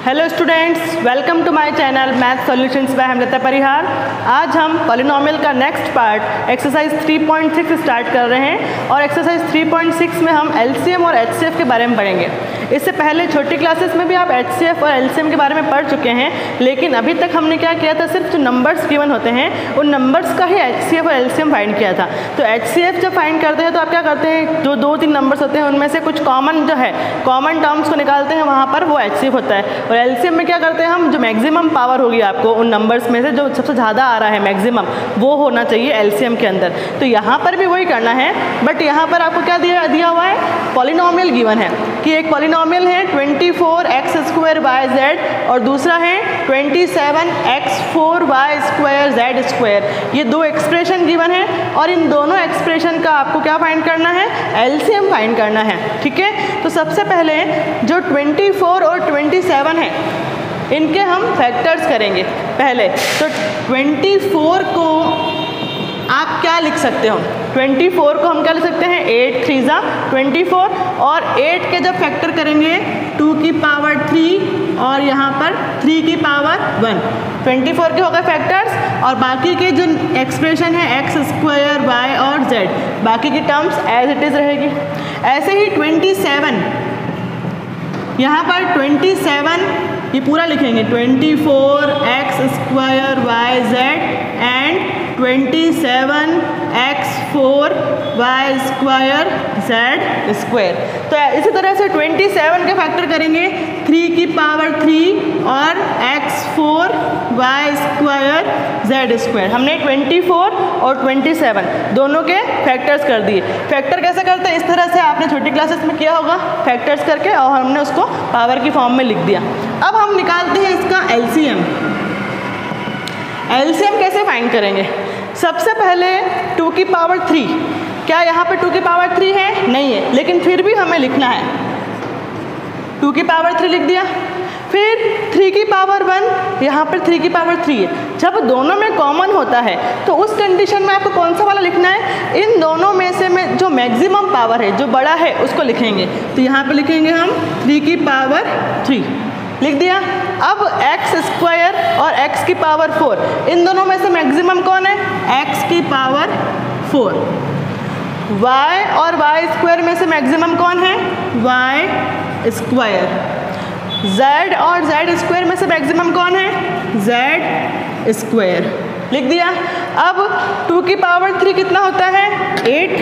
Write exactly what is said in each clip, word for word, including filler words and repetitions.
Hello students, welcome to my channel math solutions by Hemlata Parihar. आज हम polynomial का next part exercise three point six start कर रहे हैं और एक्सरसाइज थ्री पॉइंट सिक्स में हम एलसीएम और एचसीएफ के बारे में पढ़ेंगे। इससे पहले छोटी क्लासेस में भी आप एचसीएफ और एलसीएम के बारे में पढ़ चुके हैं, लेकिन अभी तक हमने क्या किया था, सिर्फ जो नंबर्स गिवन होते हैं उन नंबर्स का ही एचसीएफ और एलसीएम फाइंड किया था। तो एचसीएफ जब फाइंड करते हैं तो आप क्या करते हैं, जो दो तीन नंबर्स होते हैं उनमें से कुछ कॉमन जो है कॉमन टर्म्स को निकालते हैं, वहाँ पर वो एचसीएफ होता है। और एलसीएम में क्या करते हैं हम, जो मैक्सिमम पावर होगी आपको उन नंबर्स में से जो सबसे ज़्यादा आ रहा है मैक्सिमम, वो होना चाहिए एलसीएम के अंदर। तो यहाँ पर भी वही करना है, बट यहाँ पर आपको क्या दिया दिया हुआ है, पॉलिनोमियल गिवन है कि एक पॉलिनोमियल है twenty four x square y z और दूसरा है twenty seven x four y square z square. ये दो एक्सप्रेशन गिवन है और इन दोनों एक्सप्रेशन का आपको क्या फाइंड करना है, एलसीएम फाइंड करना है। ठीक है, तो सबसे पहले जो ट्वेंटी फोर और ट्वेंटी सेवन है इनके हम फैक्टर्स करेंगे पहले। तो ट्वेंटी फोर को आप क्या लिख सकते हो, ट्वेंटी फोर को हम क्या लिख सकते हैं, एट थ्री ज़ा ट्वेंटी फोर और एट के जब फैक्टर करेंगे टू की पावर थ्री और यहाँ पर थ्री की पावर वन, ट्वेंटी फोर के हो गए फैक्टर्स। और बाकी के जो एक्सप्रेशन है एक्स स्क्वायर वाई और जेड, बाकी की टर्म्स एज इट इज़ रहेगी। ऐसे ही ट्वेंटी सेवन, यहाँ पर ट्वेंटी सेवन ये पूरा लिखेंगे, twenty four x square y z and twenty seven x four y square z square. तो इसी तरह से ट्वेंटी सेवन के फैक्टर करेंगे थ्री की पावर थ्री और x four y square z square. हमने ट्वेंटी फोर और ट्वेंटी सेवन दोनों के फैक्टर्स कर दिए। फैक्टर कैसे करते हैं, इस तरह से आपने छोटी क्लासेस में किया होगा, फैक्टर्स करके और हमने उसको पावर की फॉर्म में लिख दिया। अब हम निकालते हैं इसका एलसीएम। एलसीएम कैसे फाइंड करेंगे, सबसे पहले टू की पावर थ्री, क्या यहाँ पे टू की पावर थ्री है, नहीं है, लेकिन फिर भी हमें लिखना है, टू की पावर थ्री लिख दिया। फिर थ्री की पावर वन, यहाँ पर थ्री की पावर थ्री है। जब दोनों में कॉमन होता है तो उस कंडीशन में आपको कौन सा वाला लिखना है, इन दोनों में से में जो मैक्सिमम पावर है, जो बड़ा है, उसको लिखेंगे। तो यहाँ पे लिखेंगे हम थ्री की पावर थ्री, लिख दिया। अब एक्स स्क्वायर और एक्स की पावर फोर, इन दोनों में से मैक्सिमम कौन है, एक्स की पावर फोर। वाई और वाई स्क्वायर में से मैक्सिमम कौन है, वाई स्क्वायर। जेड और जेड स्क्वायर में से मैक्सिमम कौन है, जेड स्क्वायर, लिख दिया। अब टू की पावर थ्री कितना होता है, एट,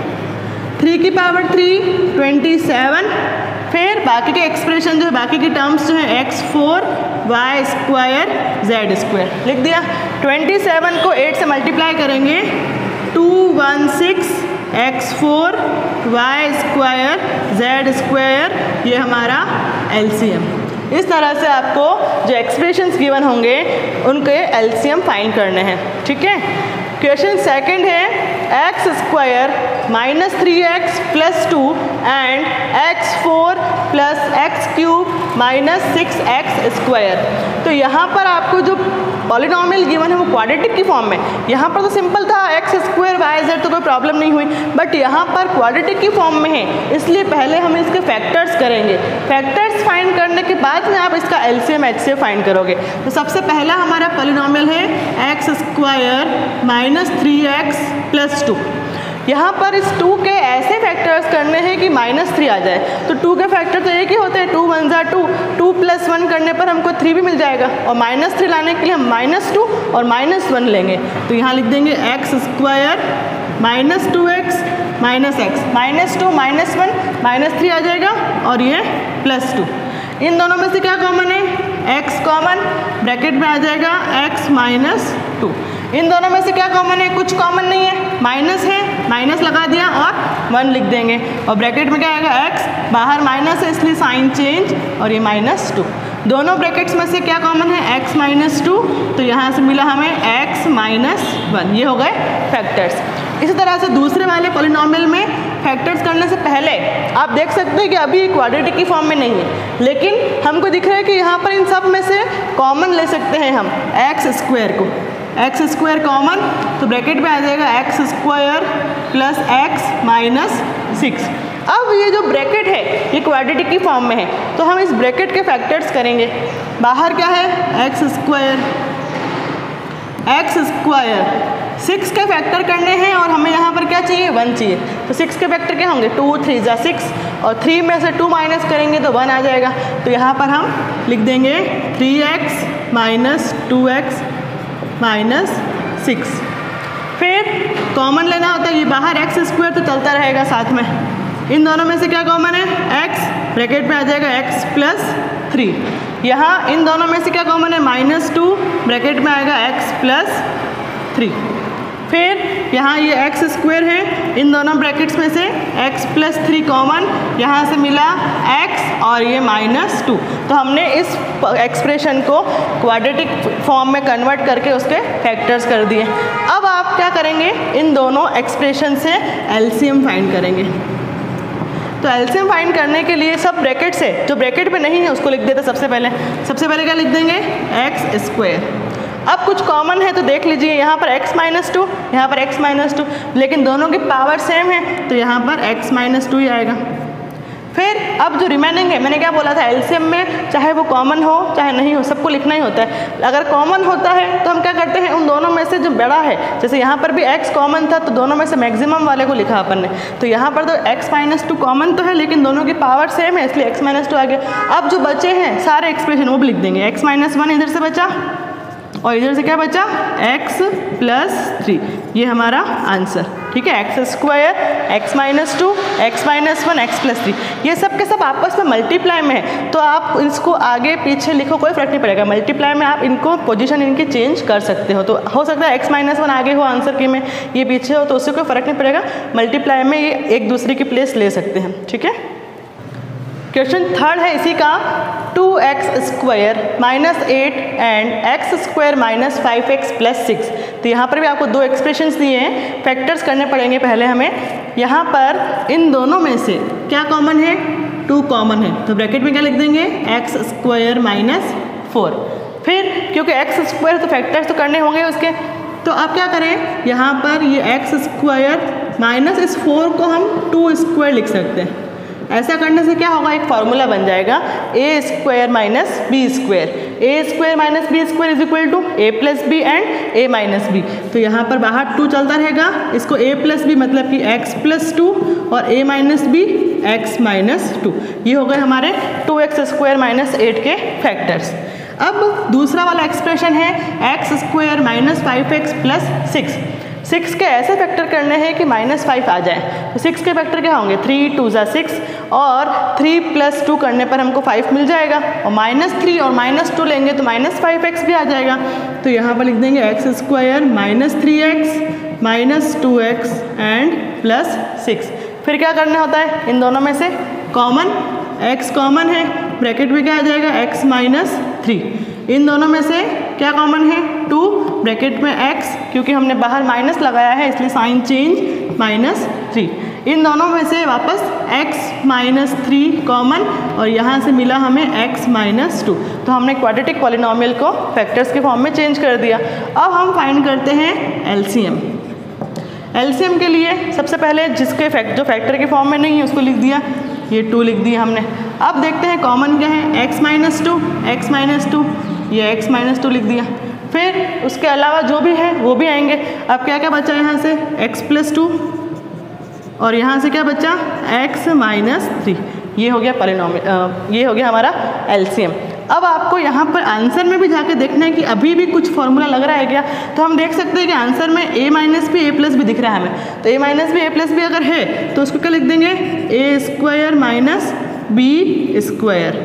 थ्री की पावर थ्री ट्वेंटी सेवन, फिर बाकी के एक्सप्रेशन जो है, बाकी की टर्म्स जो है x four y square z square, लिख दिया। ट्वेंटी सेवन को एट से मल्टीप्लाई करेंगे, two one six x four y square z square, ये हमारा एलसीएम। इस तरह से आपको जो एक्सप्रेशंस गिवन होंगे उनके एलसीएम फाइंड करने हैं। ठीक है, क्वेश्चन सेकंड है x square minus three x plus two and x four plus x cube minus six x square. तो यहाँ पर आपको जो पॉलिनोमियल गिवन है वो क्वाड्रेटिक की फॉर्म में, यहाँ पर तो सिंपल था एक्स स्क्वायर वाई जेड, तो कोई प्रॉब्लम नहीं हुई, बट यहाँ पर क्वाड्रेटिक की फॉर्म में है, इसलिए पहले हम इसके फैक्टर्स करेंगे। फैक्टर्स फाइंड करने के बाद में आप इसका एलसीएम एचसीएफ फाइंड करोगे। तो सबसे पहला हमारा पॉलिनोमियल है x square minus three x plus two. यहाँ पर इस टू के ऐसे फैक्टर्स करने हैं कि माइनस थ्री आ जाए। तो टू के फैक्टर तो एक ही होते हैं, टू वन ज़ा टू, टू प्लस वन करने पर हमको थ्री भी मिल जाएगा, और माइनस थ्री लाने के लिए हम माइनस टू और माइनस वन लेंगे। तो यहाँ लिख देंगे x square minus two x minus x, minus two minus one minus three आ जाएगा और ये प्लस टू। इन दोनों में से क्या कॉमन है, x कॉमन, ब्रैकेट में आ जाएगा x माइनस टू। इन दोनों में से क्या कॉमन है, कुछ कॉमन नहीं है, माइनस है, माइनस लगा दिया और वन लिख देंगे, और ब्रैकेट में क्या आएगा x, बाहर माइनस है इसलिए साइन चेंज, और ये माइनस टू। दोनों ब्रैकेट्स में से क्या कॉमन है, x माइनस टू, तो यहाँ से मिला हमें x माइनस वन। ये हो गए फैक्टर्स। इसी तरह से दूसरे वाले पॉलिनोमियल में फैक्टर्स करने से पहले आप देख सकते हैं कि अभी क्वाड्रेटिक की फॉर्म में नहीं है, लेकिन हमको दिख रहा है कि यहाँ पर इन सब में से कॉमन ले सकते हैं हम एक्स स्क्वायर को। एक्स स्क्वायर कॉमन, तो ब्रैकेट में आ जाएगा x square plus x minus six. अब ये जो ब्रैकेट है ये क्वाड्रेटिक की फॉर्म में है, तो हम इस ब्रैकेट के फैक्टर्स करेंगे। बाहर क्या है, x square, x square six के फैक्टर करने हैं और हमें यहाँ पर क्या चाहिए, वन चाहिए। तो सिक्स के फैक्टर क्या होंगे, टू थ्री ज़ा सिक्स, और थ्री में से टू माइनस करेंगे तो वन आ जाएगा। तो यहाँ पर हम लिख देंगे three x minus two x minus six. फिर कॉमन लेना होता है, ये बाहर एक्स स्क्वायर तो चलता रहेगा साथ में, इन दोनों में से क्या कॉमन है, x, ब्रैकेट में आ जाएगा x प्लस थ्री। यहाँ इन दोनों में से क्या कॉमन है, माइनस टू, ब्रैकेट में आएगा x प्लस थ्री। फिर यहाँ ये एक्स स्क्वायर है, इन दोनों ब्रैकेट्स में से x प्लस थ्री कॉमन, यहाँ से मिला x और ये माइनस टू। तो हमने इस एक्सप्रेशन को क्वाड्रेटिक फॉर्म में कन्वर्ट करके उसके फैक्टर्स कर दिए। अब आप क्या करेंगे, इन दोनों एक्सप्रेशन से एलसीएम फाइंड करेंगे। तो एलसीएम फाइंड करने के लिए सब ब्रैकेट से, जो ब्रैकेट में नहीं है उसको लिख देते सबसे पहले। सबसे पहले क्या लिख देंगे, एक्स स्क्वायर। अब कुछ कॉमन है तो देख लीजिए, यहाँ पर x माइनस टू, यहाँ पर x माइनस टू, लेकिन दोनों की पावर सेम है तो यहाँ पर x माइनस टू ही आएगा। फिर अब जो रिमेनिंग है, मैंने क्या बोला था, एलसीएम में चाहे वो कॉमन हो चाहे नहीं हो सबको लिखना ही होता है। अगर कॉमन होता है तो हम क्या करते हैं, उन दोनों में से जो बड़ा है, जैसे यहाँ पर भी x कॉमन था तो दोनों में से मैक्सिमम वाले को लिखा अपन ने। तो यहाँ पर तो x माइनस टू कॉमन तो है लेकिन दोनों की पावर सेम है इसलिए x माइनस टू आ गया। अब जो बचे हैं सारे एक्सप्रेशन वो भी लिख देंगे। x माइनस वन इधर से बचा और इधर से क्या बचा, x प्लस थ्री, ये हमारा आंसर। ठीक है, x square, x minus two, x minus one, x plus three, ये सब के सब आपस में मल्टीप्लाई में है तो आप इसको आगे पीछे लिखो कोई फर्क नहीं पड़ेगा। मल्टीप्लाई में आप इनको पोजीशन इनकी चेंज कर सकते हो, तो हो सकता है एक्स माइनस वन आगे हो आंसर के में, ये पीछे हो, तो उससे कोई फर्क नहीं पड़ेगा। मल्टीप्लाई में ये एक दूसरे की प्लेस ले सकते हैं। ठीक है, क्वेश्चन थर्ड है इसी का, two x square minus eight and x square minus five x plus six. तो यहाँ पर भी आपको दो एक्सप्रेशंस दिए हैं, फैक्टर्स करने पड़ेंगे पहले हमें। यहाँ पर इन दोनों में से क्या कॉमन है, टू कॉमन है, तो ब्रैकेट में क्या लिख देंगे, एक्स स्क्वायर माइनस फोर। फिर क्योंकि एक्स स्क्वायर तो फैक्टर्स तो करने होंगे उसके, तो आप क्या करें, यहाँ पर ये एक्स स्क्वायर माइनस इस फोर को हम टू स्क्वायर लिख सकते हैं। ऐसा करने से क्या होगा, एक फार्मूला बन जाएगा, ए square minus B square. A square minus B square is equal to a plus b and a minus B. तो यहाँ पर बाहर टू चलता रहेगा, इसको ए प्लस बी मतलब कि एक्स प्लस टू और a minus b x minus two. ये हो गए हमारे two x square minus eight के फैक्टर्स। अब दूसरा वाला एक्सप्रेशन है x square minus five x plus six. Six के ऐसे फैक्टर करने हैं कि माइनस फाइव आ जाए। तो सिक्स के फैक्टर क्या होंगे, थ्री टू ज़ा सिक्स और थ्री प्लस टू करने पर हमको फाइव मिल जाएगा, और माइनस थ्री और माइनस टू लेंगे तो माइनस फाइव एक्स भी आ जाएगा। तो यहाँ पर लिख देंगे x square minus three x minus two x and plus six. फिर क्या करना होता है, इन दोनों में से कॉमन, x कॉमन है, ब्रैकेट में क्या आ जाएगा, x माइनस थ्री। इन दोनों में से क्या कॉमन है, टू, ब्रैकेट में x, क्योंकि हमने बाहर माइनस लगाया है इसलिए साइन चेंज, माइनस थ्री। इन दोनों में से वापस x माइनस थ्री कॉमन और यहाँ से मिला हमें x माइनस टू। तो हमने क्वाड्रेटिक पॉलिनोमियल को फैक्टर्स के फॉर्म में चेंज कर दिया। अब हम फाइंड करते हैं एलसीएम। एलसीएम के लिए सबसे पहले जिसके फैक्ट जो फैक्टर के फॉर्म में नहीं है उसको लिख दिया, ये टू लिख दिया हमने। अब देखते हैं कॉमन क्या है, x minus two, x minus two, ये x माइनस टू लिख दिया। फिर उसके अलावा जो भी है वो भी आएंगे। अब क्या क्या बचा यहाँ से, x प्लस टू और यहाँ से क्या बचा, x माइनस थ्री। ये हो गया पॉलिनोमियल, ये हो गया हमारा एलसीएम। अब आपको यहाँ पर आंसर में भी जाके देखना है कि अभी भी कुछ फॉर्मूला लग रहा है क्या। तो हम देख सकते हैं कि आंसर में a माइनस भी a प्लस भी दिख रहा है हमें। तो a माइनस भी a प्लस भी अगर है तो उसको क्या लिख देंगे, a square minus B square,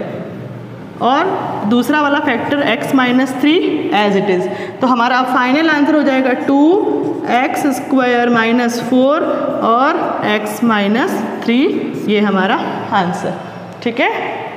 और दूसरा वाला factor x minus three as it is. तो हमारा फाइनल आंसर हो जाएगा two x square minus four और x माइनस थ्री, ये हमारा आंसर। ठीक है,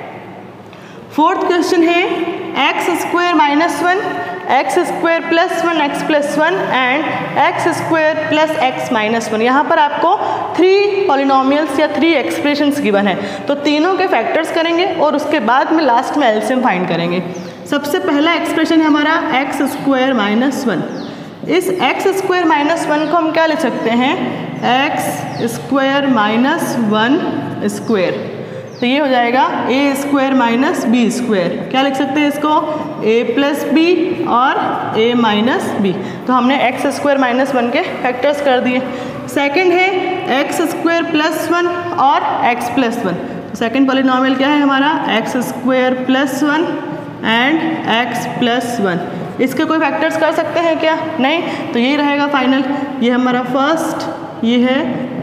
फोर्थ क्वेश्चन है x square minus one, X square plus one, x plus one and x square plus x minus one. यहाँ पर आपको थ्री पॉलिनोमियल्स या थ्री एक्सप्रेशंस गिवन है, तो तीनों के फैक्टर्स करेंगे और उसके बाद में लास्ट में एलसीएम फाइंड करेंगे। सबसे पहला एक्सप्रेशन है हमारा एक्स स्क्वायर माइनस वन। इस एक्स स्क्वायर माइनस वन को हम क्या लिख सकते हैं, x square minus one square. तो ये हो जाएगा ए स्क्वायर माइनस बी स्क्वायर। क्या लिख सकते हैं इसको, ए प्लस बी और ए माइनस बी। तो हमने एक्स स्क्वायर माइनस वन के फैक्टर्स कर दिए। सेकंड है एक्स स्क्वायर प्लस वन और एक्स प्लस वन। तो सेकेंड पॉलिनॉमियल क्या है हमारा, x square plus one and x plus one. इसके कोई फैक्टर्स कर सकते हैं क्या, नहीं। तो यही रहेगा फाइनल। ये हमारा फर्स्ट, ये है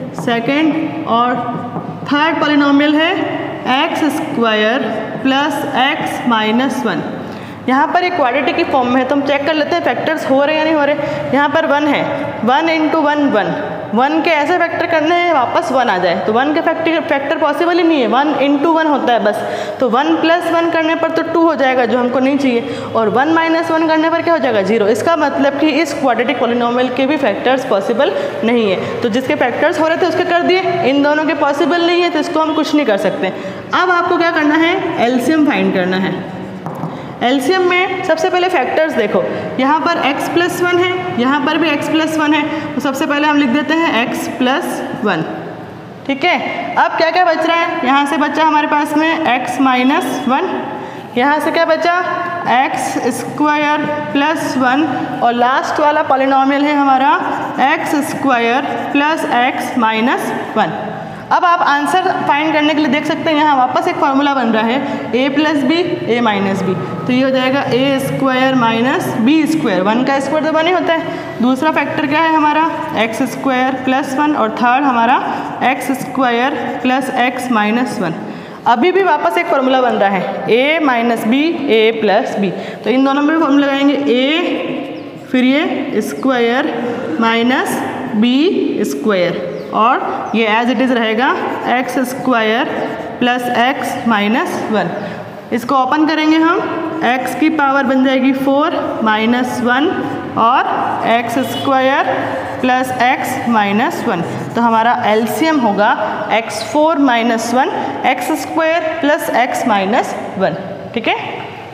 सेकंड और थर्ड पॉलिनॉमियल है x square plus x minus one. यहाँ पर एक क्वाड्रेटिक की फॉर्म में है, तो हम चेक कर लेते हैं फैक्टर्स हो रहे हैं या नहीं हो रहे। यहाँ पर वन है, one into one one, one के ऐसे फैक्टर करने हैं वापस वन आ जाए, तो वन के फैक्टर फैक्टर पॉसिबल ही नहीं है, वन इंटू वन होता है बस। तो वन प्लस वन करने पर तो टू हो जाएगा जो हमको नहीं चाहिए, और वन माइनस वन करने पर क्या हो जाएगा, जीरो। इसका मतलब कि इस क्वाड्रेटिक पॉलिनॉमियल के भी फैक्टर्स पॉसिबल नहीं है। तो जिसके फैक्टर्स हो रहे थे उसके कर दिए, इन दोनों के पॉसिबल नहीं है तो इसको हम कुछ नहीं कर सकते। अब आपको क्या करना है, एलसीएम फाइंड करना है। एलसीएम में सबसे पहले फैक्टर्स देखो, यहाँ पर x प्लस वन है, यहाँ पर भी x प्लस वन है, तो सबसे पहले हम लिख देते हैं x प्लस वन। ठीक है, अब क्या क्या बच रहा है, यहाँ से बचा हमारे पास में x माइनस वन, यहाँ से क्या बचा एक्स स्क्वायर प्लस वन, और लास्ट वाला पॉलिनॉमियल है हमारा x square plus x minus one. अब आप आंसर फाइंड करने के लिए देख सकते हैं यहाँ वापस एक फार्मूला बन रहा है, A plus B A minus B. तो ये हो जाएगा ए square minus B square, one का स्क्वायर तो वन ही होता है। दूसरा फैक्टर क्या है हमारा, एक्स स्क्वायर प्लस वन, और थर्ड हमारा x square plus x minus one. अभी भी वापस एक फार्मूला बन रहा है, A minus B A plus B. तो इन दोनों में भी फार्मूला लगाएंगे, ए फिर ये स्क्वायर माइनस बी स्क्वायर, और ये एज इट इज़ रहेगा X square plus x minus one. इसको ओपन करेंगे हम, x की पावर बन जाएगी फोर माइनस वन और X square plus x minus one. तो हमारा एलसीएम होगा X four minus one X square plus x minus one. ठीक है,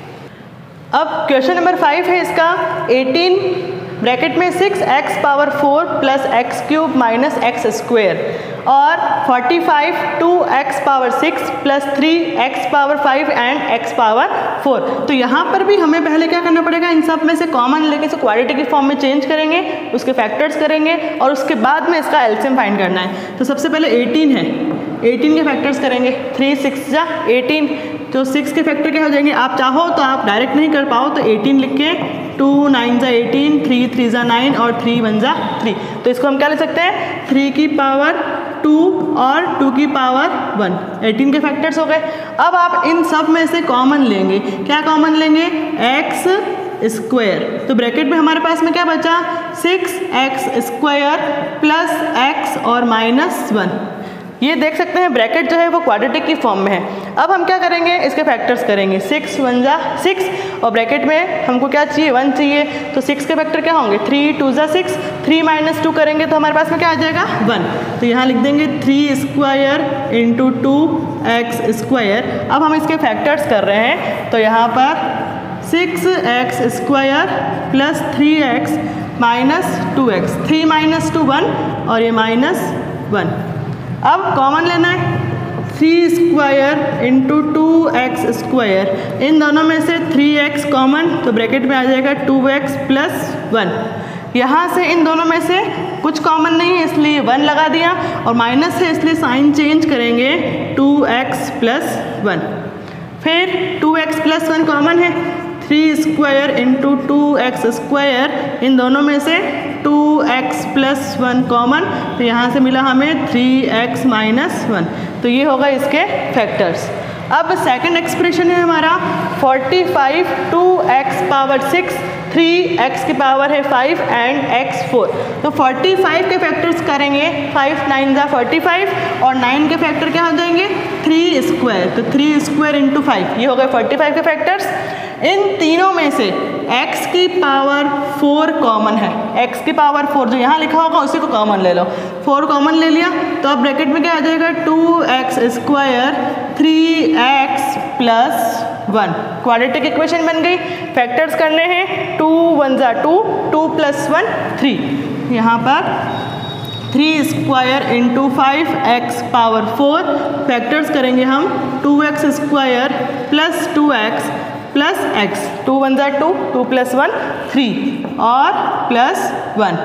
अब क्वेश्चन नंबर फाइव है इसका, एटीन ब्रैकेट में six x power four plus x cube minus X square, और forty five two X power six plus three X power five and X power four. तो यहाँ पर भी हमें पहले क्या करना पड़ेगा, इन सब में से कॉमन लेके इसे क्वाड्रेटिक की फॉर्म में चेंज करेंगे, उसके फैक्टर्स करेंगे, और उसके बाद में इसका एलसीएम फाइंड करना है। तो सबसे पहले एटीन है, एटीन के फैक्टर्स करेंगे, थ्री सिक्स जा एटीन, तो सिक्स के फैक्टर क्या हो जाएंगे, आप चाहो तो आप डायरेक्ट नहीं कर पाओ तो एटीन लिख के, टू नाइन जा एटीन, थ्री थ्री जा नाइन, और थ्री वन जा थ्री। तो इसको हम क्या लिख सकते हैं, थ्री की पावर टू और टू की पावर वन, एटीन के फैक्टर्स हो गए। अब आप इन सब में से कॉमन लेंगे, क्या कॉमन लेंगे, एक्स स्क्वायर। तो ब्रैकेट में हमारे पास में क्या बचा, six x square plus X और माइनस वन। ये देख सकते हैं ब्रैकेट जो है वो क्वाड्रेटिक की फॉर्म में है। अब हम क्या करेंगे, इसके फैक्टर्स करेंगे, सिक्स वन जा सिक्स, और ब्रैकेट में हमको क्या चाहिए, वन चाहिए, तो सिक्स के फैक्टर क्या होंगे, थ्री टू जा सिक्स, थ्री माइनस टू करेंगे तो हमारे पास में क्या आ जाएगा, वन। तो यहाँ लिख देंगे three square into two x square. अब हम इसके फैक्टर्स कर रहे हैं, तो यहाँ पर six x square plus three x minus two X, three minus two one, और ये माइनस वन। अब कॉमन लेना है, three square into two x square, इन दोनों में से थ्री एक्स कॉमन, तो ब्रैकेट में आ जाएगा टू एक्स प्लस वन। यहाँ से इन दोनों में से कुछ कॉमन नहीं है इसलिए वन लगा दिया, और माइनस है इसलिए साइन चेंज करेंगे, टू एक्स प्लस वन। फिर two x plus one common है, three square into two x square, इन दोनों में से two x plus one common, तो यहाँ से मिला हमें थ्री एक्स माइनस वन। तो ये होगा इसके फैक्टर्स। अब सेकंड एक्सप्रेशन है हमारा forty five two X power six, three X की पावर है फाइव एंड एक्स फोर। तो फोर्टी फाइव के फैक्टर्स करेंगे, फाइव नाइन जा फोर्टी फाइव, और नाइन के फैक्टर क्या हो जाएंगे, थ्री स्क्वायर, तो थ्री स्क्वायर इंटू फाइव, ये हो गए फोर्टी फाइव के फैक्टर्स। इन तीनों में से x की पावर फोर कॉमन है, x की पावर फोर जो यहाँ लिखा होगा उसी को कॉमन ले लो, फोर कॉमन ले लिया, तो अब ब्रैकेट में क्या आ जाएगा, two x square three x plus one. Quadratic equation बन गई। फैक्टर्स करने हैं, टू वन ज़ा two, two plus one three. यहाँ पर three square into five x power four. Factors करेंगे हम, two x square plus two x plus X, two one ज़ा two, two plus one three और plus one.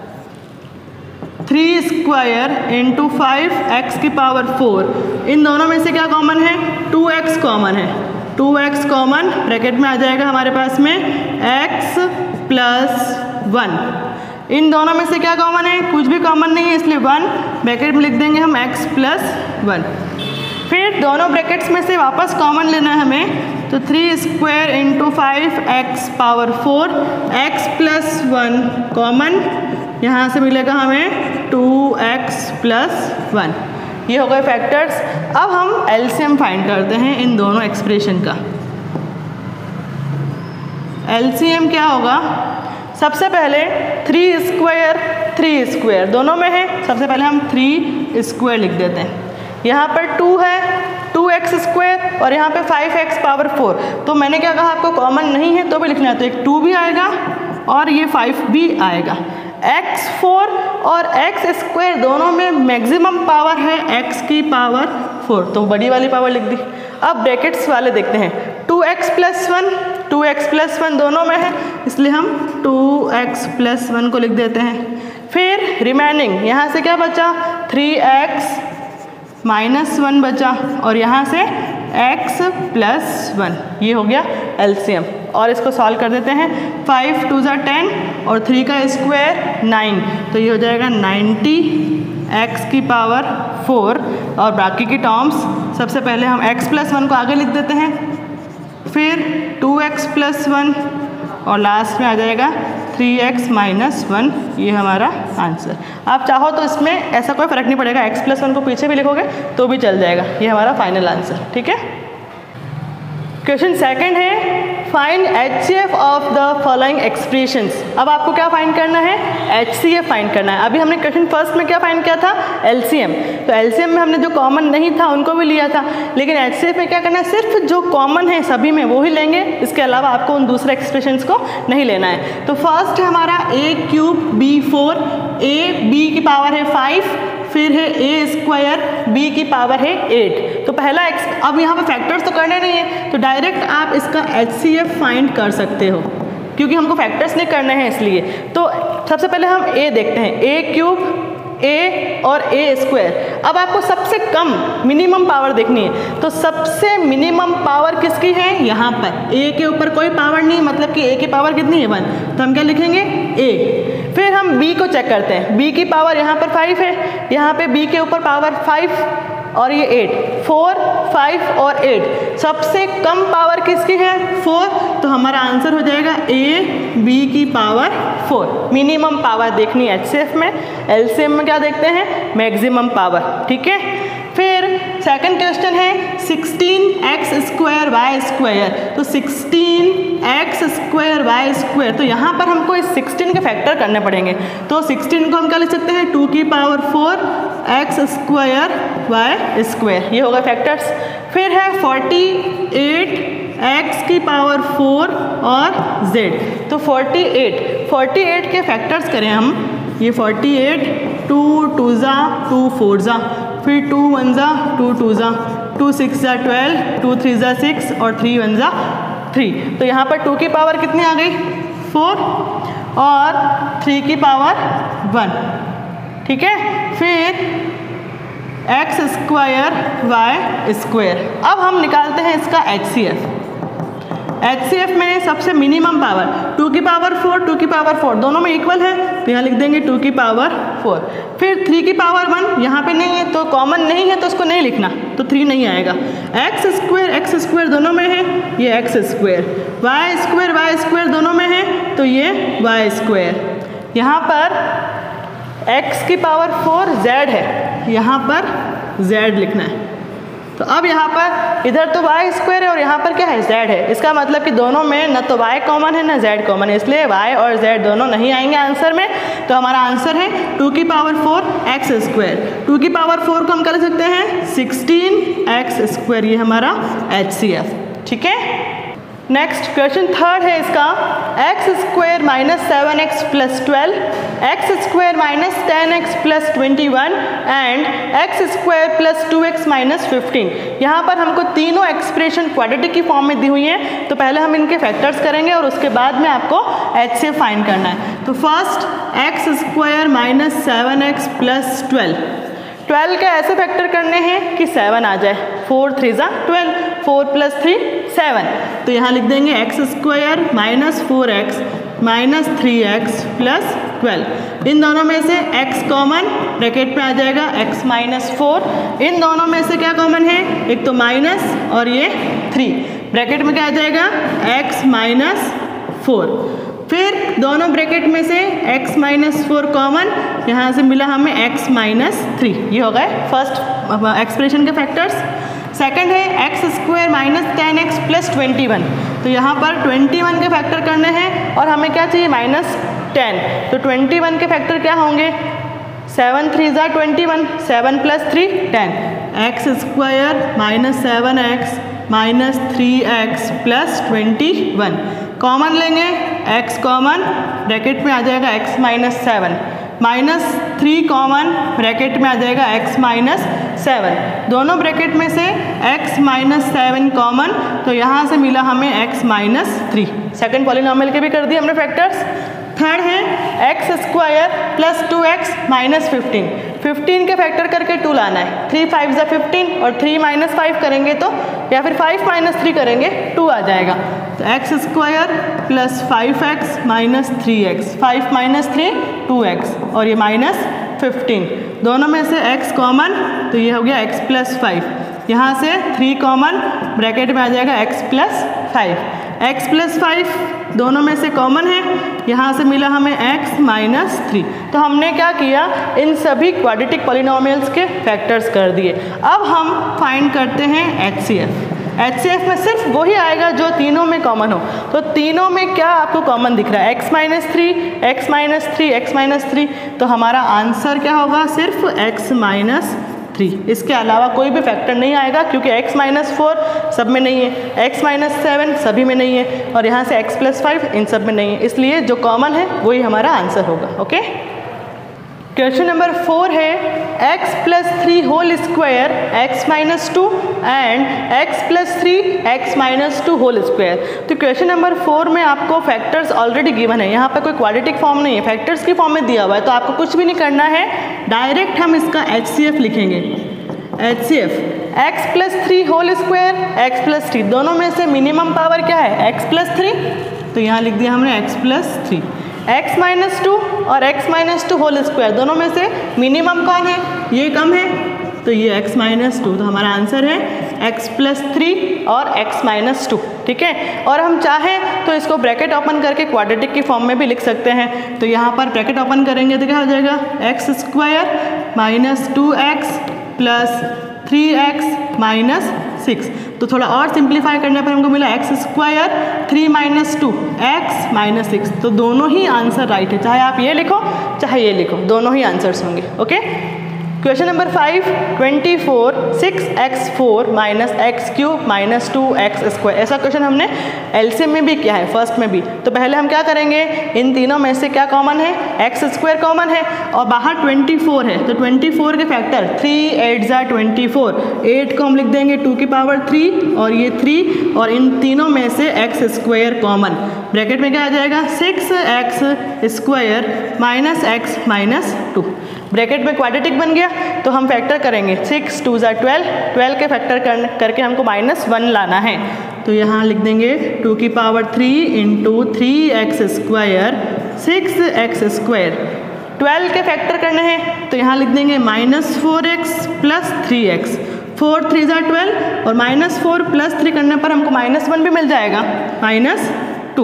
Three square into five X की power four. इन दोनों में से क्या कॉमन है? टू एक्स कॉमन है। टू एक्स कॉमन, ब्रैकेट में आ जाएगा हमारे पास में एक्स प्लस वन। इन दोनों में से क्या कॉमन है? कुछ भी कॉमन नहीं है, इसलिए वन, ब्रैकेट में लिख देंगे हम एक्स प्लस वन। फिर दोनों ब्रैकेट्स में से वापस कॉमन लेना है हमें, तो three square into five x power four, x plus one common, यहाँ से मिलेगा हमें टू एक्स प्लस वन। ये हो गए फैक्टर्स। अब हम एलसीएम फाइंड करते हैं इन दोनों एक्सप्रेशन का। एलसीएम क्या होगा? सबसे पहले थ्री स्क्वायर थ्री स्क्वायर दोनों में है, सबसे पहले हम थ्री स्क्वायर लिख देते हैं। यहाँ पर टू है, टू एक्स स्क्वायर और यहाँ पे फाइव एक्स पावर फोर। तो मैंने क्या कहा, आपको कॉमन नहीं है तो भी लिखना है, तो एक टू भी आएगा और ये फाइव भी आएगा। एक्स फोर और एक्स स्क्वायर दोनों में मैक्सिमम पावर है एक्स की पावर फोर, तो बड़ी वाली पावर लिख दी। अब ब्रैकेट्स वाले देखते हैं, two x plus one, two x plus one दोनों में है, इसलिए हम टू एक्स प्लस वन को लिख देते हैं। फिर रिमेनिंग यहाँ से क्या बचा, थ्री एक्स माइनस वन बचा और यहाँ से x प्लस वन। ये हो गया एलसीएम और इसको सॉल्व कर देते हैं। फाइव टू ज़ा टेन और थ्री का स्क्वायर नाइन, तो ये हो जाएगा नाइन्टी x की पावर फोर। और बाकी की टर्म्स सबसे पहले हम x प्लस वन को आगे लिख देते हैं, फिर टू एक्स प्लस वन और लास्ट में आ जाएगा थ्री एक्स माइनस वन। ये हमारा आंसर। आप चाहो तो इसमें ऐसा कोई फर्क नहीं पड़ेगा, x प्लस वन को पीछे भी लिखोगे तो भी चल जाएगा। ये हमारा फाइनल आंसर, ठीक है। क्वेश्चन सेकंड है, find H C F of the following expressions. अब आपको क्या फाइंड करना है? एच सी एफ फाइंड करना है। अभी हमने क्वेश्चन फर्स्ट में क्या फाइंड किया था? L C M. तो एल सी एम में हमने जो कॉमन नहीं था उनको भी लिया था, लेकिन एच सी एफ में क्या करना है, सिर्फ जो कॉमन है सभी में वो ही लेंगे, इसके अलावा आपको उन दूसरे एक्सप्रेशंस को नहीं लेना है। तो फर्स्ट है हमारा A cube B four, A B की पावर है फाइव, फिर है ए स्क्वायर बी की पावर है एट। तो पहला एक्स, अब यहाँ पे फैक्टर्स तो करने नहीं है, तो डायरेक्ट आप इसका एच सी एफ फाइंड कर सकते हो, क्योंकि हमको फैक्टर्स नहीं करने हैं इसलिए। तो सबसे पहले हम ए देखते हैं, ए क्यूब ए और ए स्क्वायर। अब आपको सबसे कम मिनिमम पावर देखनी है, तो सबसे मिनिमम पावर किसकी है? यहाँ पर ए के ऊपर कोई पावर नहीं, मतलब कि ए की पावर कितनी है? वन। तो हम क्या लिखेंगे? ए। फिर हम बी को चेक करते हैं, बी की पावर यहाँ पर फाइव है, यहाँ पे बी के ऊपर पावर फाइव और ये एट, फोर फाइव और एट। सबसे कम पावर किसकी है? फोर। तो हमारा आंसर हो जाएगा ए बी की पावर फोर। मिनिमम पावर देखनी है एच सी एफ में, एल सी एम में क्या देखते हैं? मैक्सिमम पावर, ठीक है। फिर सेकंड क्वेश्चन है sixteen X square Y square. तो sixteen X square Y square, तो यहाँ पर हमको इस सिक्सटीन के फैक्टर करने पड़ेंगे। तो सिक्सटीन को हम क्या लिख सकते हैं? टू की power four x square Y square. ये होगा फैक्टर्स। फिर है फोर्टी एट एक्स की पावर फोर और z। तो फोर्टी एट, फोर्टी एट के फैक्टर्स करें हम, ये फोर्टी एट, टू टू ज़ा टू फोर ज़ा, फिर टू वन ज़ा टू टू ज़ा, टू सिक्स ज़ा ट्वेल्व, टू थ्री ज़ा सिक्स और थ्री वन ज़ा थ्री। तो यहाँ पर टू की पावर कितनी आ गई? फोर और थ्री की पावर वन, ठीक है। फिर एक्स स्क्वायर वाई स्क्वायर। अब हम निकालते हैं इसका H C F. H C F में सबसे मिनिमम पावर टू की पावर फोर, टू की पावर फोर दोनों में इक्वल है, तो यहाँ लिख देंगे टू की पावर फोर। फिर थ्री की पावर वन, यहाँ पे नहीं है तो कॉमन नहीं है तो उसको नहीं लिखना, तो थ्री नहीं आएगा। एक्स स्क्वायर एक्स स्क्वायर दोनों में है, ये x square. Y square Y square दोनों में है, तो ये वाई स्क्वायर। यहाँ पर एक्स की पावर फोर जेड है, यहाँ पर जेड लिखना है। तो अब यहाँ पर इधर तो वाई स्क्वायर है और यहाँ पर क्या है? जेड है। इसका मतलब कि दोनों में न तो वाई कॉमन है न जेड कॉमन है, इसलिए वाई और जेड दोनों नहीं आएंगे आंसर में। तो हमारा आंसर है टू की power four x square. Two की पावर फोर को हम कर सकते हैं सिक्सटीन एक्स स्क्वायर। ये हमारा एच सी एफ, ठीक है। नेक्स्ट क्वेश्चन थर्ड है इसका, X square minus seven X plus twelve, X square minus ten X plus twenty one and x square plus two x minus fifteen. यहाँ पर हमको तीनों एक्सप्रेशन क्वाड्रेटिक की form में दी हुई हैं, तो पहले हम इनके फैक्टर्स करेंगे और उसके बाद में आपको एच से फाइंड करना है। तो first X square minus seven X plus twelve, twelve के ऐसे फैक्टर करने हैं कि सेवन आ जाए, फोर थ्री ज़ा twelve, four plus three seven. तो यहाँ लिख देंगे x square minus four X minus three x plus twelve. इन दोनों में से x कॉमन, ब्रैकेट में आ जाएगा x माइनस फोर। इन दोनों में से क्या कॉमन है, एक तो माइनस और ये थ्री, ब्रैकेट में क्या आ जाएगा x माइनस फोर। फिर दोनों ब्रैकेट में से x माइनस फोर कॉमन, यहाँ से मिला हमें x माइनस थ्री। ये हो गए फर्स्ट एक्सप्रेशन के फैक्टर्स। सेकंड है x square minus ten X plus twenty one, तो यहाँ पर ट्वेंटी वन के फैक्टर करने हैं और हमें क्या चाहिए माइनस टेन। तो ट्वेंटी वन के फैक्टर क्या होंगे, सेवन थ्री ज़ा twenty one, seven plus three ten, X square minus seven X minus three x plus twenty one. Common लेंगे x कॉमन, ब्रैकेट में आ जाएगा x minus seven, minus three common, bracket में आ जाएगा x माइनस सेवन। दोनों bracket में से x माइनस सेवन कॉमन, तो यहाँ से मिला हमें x minus three. Second polynomial के भी कर दिए हमने फैक्टर्स। थर्ड है x square plus two x minus fifteen, fifteen के फैक्टर करके टू लाना है, थ्री फाइव ज़ा फिफ्टीन और थ्री माइनस फाइव करेंगे तो, या फिर फाइव माइनस थ्री करेंगे टू आ जाएगा। तो X square plus five X minus three X, five minus three two x और ये माइनस फिफ्टीन। दोनों में से x कॉमन, तो ये हो गया x प्लस फाइव, यहाँ से थ्री कॉमन, ब्रैकेट में आ जाएगा x plus five, x plus five दोनों में से कॉमन है, यहाँ से मिला हमें x माइनस थ्री। तो हमने क्या किया, इन सभी क्वाड्रेटिक पॉलिनोमियल्स के फैक्टर्स कर दिए। अब हम फाइंड करते हैं H C F. H C F में सिर्फ वही आएगा जो तीनों में कॉमन हो। तो तीनों में क्या आपको कॉमन दिख रहा है, x minus three, x minus three, x minus three. तो हमारा आंसर क्या होगा, सिर्फ x माइनस थ्री, इसके अलावा कोई भी फैक्टर नहीं आएगा, क्योंकि x माइनस फोर सब में नहीं है, x माइनस सेवन सभी में नहीं है, और यहाँ से x प्लस फाइव इन सब में नहीं है। इसलिए जो कॉमन है वही हमारा आंसर होगा। ओके, क्वेश्चन नंबर फोर है x plus three whole square x minus two and x plus three x minus two whole square. तो क्वेश्चन नंबर फोर में आपको फैक्टर्स ऑलरेडी गिवन है, यहाँ पर कोई क्वाड्रेटिक फॉर्म नहीं है, फैक्टर्स की फॉर्म में दिया हुआ है। तो आपको कुछ भी नहीं करना है, डायरेक्ट हम इसका एच सी एफ लिखेंगे। H C F X plus three whole square X plus three, दोनों में से मिनिमम पावर क्या है, x प्लस थ्री, तो यहाँ लिख दिया हमने x plus three. x minus two और x minus two whole square, दोनों में से मिनिमम कौन है, ये कम है, तो ये x माइनस टू। तो हमारा आंसर है x प्लस थ्री और x माइनस टू। ठीक है, और हम चाहें तो इसको ब्रैकेट ओपन करके क्वाड्रेटिक की फॉर्म में भी लिख सकते हैं। तो यहाँ पर ब्रैकेट ओपन करेंगे तो क्या हो जाएगा, x square minus two x plus three x minus six. तो थोड़ा और सिंप्लीफाई करने पर हमको मिला x square three minus two x minus six. तो दोनों ही आंसर राइट है, चाहे आप ये लिखो चाहे ये लिखो, दोनों ही आंसर्स होंगे। Okay, question number five, twenty four six x four minus x cube minus two x square. ऐसा क्वेश्चन हमने एलसीएम में भी किया है, फर्स्ट में भी। तो पहले हम क्या करेंगे, इन तीनों में से क्या कॉमन है, एक्स स्क्वायर कॉमन है और बाहर ट्वेंटी फोर है, तो ट्वेंटी फोर के फैक्टर थ्री एट ज़ा ट्वेंटी फोर, एट को हम लिख देंगे टू की पावर थ्री और ये थ्री, और इन तीनों में से एक्स स्क्वायर कॉमन, ब्रैकेट में क्या आ जाएगा, six x square minus x minus two. Bracket में क्वाड्रेटिक बन गया, तो हम फैक्टर करेंगे, सिक्स टू ज़ा ट्वेल्व, ट्वेल्व के फैक्टर कर, करके हमको माइनस वन लाना है। तो यहाँ लिख देंगे टू की power three into three x square six x square. Twelve के फैक्टर करने हैं, तो यहाँ लिख देंगे minus four x plus three x, four three ज़ा ट्वेल्व और माइनस फोर प्लस थ्री करने पर हमको माइनस वन भी मिल जाएगा, माइनस टू।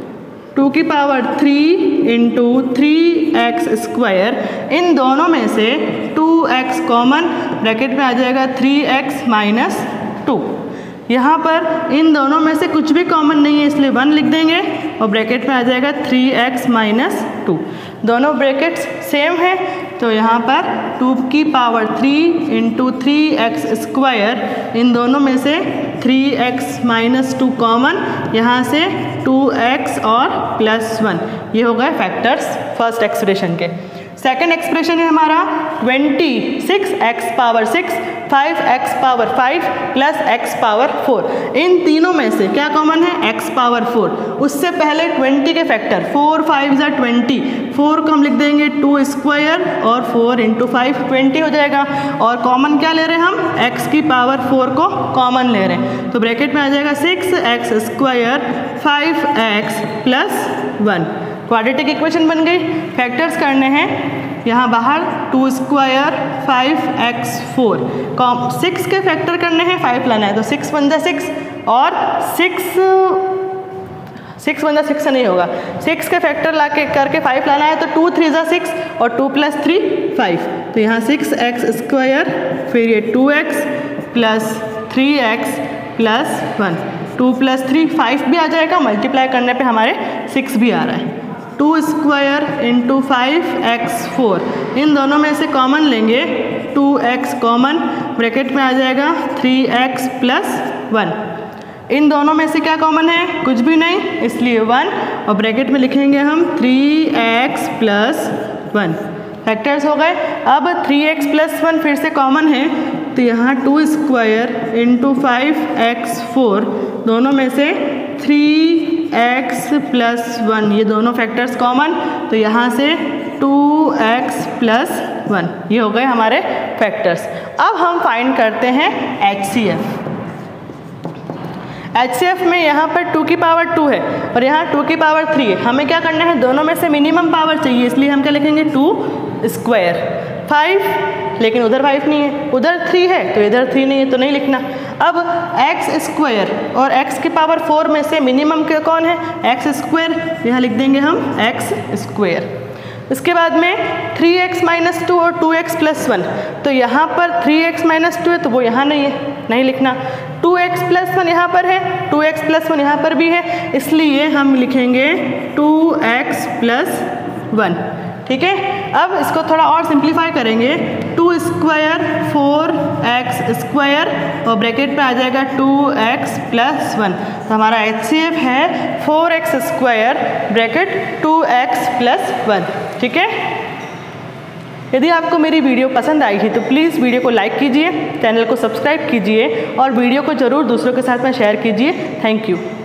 टू की power three into three x square, इन दोनों में से टू एक्स कॉमन, ब्रैकेट में आ जाएगा थ्री एक्स माइनस टू। यहाँ पर इन दोनों में से कुछ भी कॉमन नहीं है, इसलिए वन लिख देंगे और ब्रैकेट में आ जाएगा थ्री एक्स माइनस टू। दोनों ब्रैकेट्स सेम है, तो यहाँ पर टू की power three into three x square, इन दोनों में से three x minus two common, यहाँ से टू एक्स और प्लस वन, ये हो गए फैक्टर्स फर्स्ट एक्सप्रेशन के। सेकेंड एक्सप्रेशन है हमारा twenty six x power six, five x power five plus x power four. इन तीनों में से क्या कॉमन है? X power four. उससे पहले ट्वेंटी के फैक्टर, फोर फाइव ज़ा ट्वेंटी, फोर को हम लिख देंगे टू स्क्वायर और फोर इंटू फाइव ट्वेंटी हो जाएगा। और कॉमन क्या ले रहे हैं हम? एक्स की पावर फोर को कॉमन ले रहे हैं, तो ब्रैकेट में आ जाएगा six x square five x plus one. Quadratic equation बन गई। फैक्टर्स करने हैं यहाँ बाहर, two square five x four, कॉम सिक्स के फैक्टर करने हैं, फाइव लाना है, तो सिक्स वन जा सिक्स और सिक्स सिक्स वन जा सिक्स से नहीं होगा, सिक्स के फैक्टर ला के करके फाइव लाना है, तो टू थ्री जा सिक्स और टू प्लस थ्री फाइव, तो यहाँ सिक्स एक्स स्क्वायर, फिर ये two x plus three x plus one, two plus three five भी आ जाएगा, मल्टीप्लाई करने पे हमारे सिक्स भी आ रहा है। Two square into five x four, इन दोनों में से कॉमन लेंगे, टू एक्स कॉमन, ब्रैकेट में आ जाएगा थ्री एक्स प्लस वन। इन दोनों में से क्या कॉमन है? कुछ भी नहीं, इसलिए वन, और ब्रैकेट में लिखेंगे हम three x plus one. Factors हो गए। अब थ्री एक्स प्लस वन फिर से कॉमन है, तो यहाँ two square into five x four, दोनों में से थ्री एक्स प्लस वन, ये दोनों फैक्टर्स कॉमन, तो यहाँ से टू एक्स प्लस वन, ये हो गए हमारे फैक्टर्स। अब हम फाइंड करते हैं H C F. H C F में यहाँ पर टू की पावर टू है और यहाँ टू की पावर थ्री है। हमें क्या करना है? दोनों में से मिनिमम पावर चाहिए, इसलिए हम क्या लिखेंगे? टू स्क्वायर फाइव, लेकिन उधर फाइव नहीं है, उधर थ्री है तो इधर थ्री नहीं है, तो नहीं लिखना। अब एक्स स्क्वायर और एक्स की पावर फोर में से मिनिमम के कौन है? एक्स स्क्वायर, यहाँ लिख देंगे हम एक्स स्क्वायर। इसके बाद में थ्री एक्स माइनस टू और टू एक्स प्लस वन, तो यहाँ पर थ्री एक्स माइनस टू है तो वो यहाँ नहीं है, नहीं लिखना। टू एक्स प्लस वन यहाँ पर है, टू एक्स प्लस वन यहाँ पर भी है, इसलिए हम लिखेंगे टू एक्स प्लस वन। ठीक है। अब इसको थोड़ा और सिंप्लीफाई करेंगे, two square four x square और ब्रैकेट पे आ जाएगा टू एक्स प्लस वन, तो हमारा एच सी एफ है four x square bracket two x plus one. ठीक है। यदि आपको मेरी वीडियो पसंद आई है तो प्लीज़ वीडियो को लाइक कीजिए, चैनल को सब्सक्राइब कीजिए और वीडियो को ज़रूर दूसरों के साथ में शेयर कीजिए। Thank you.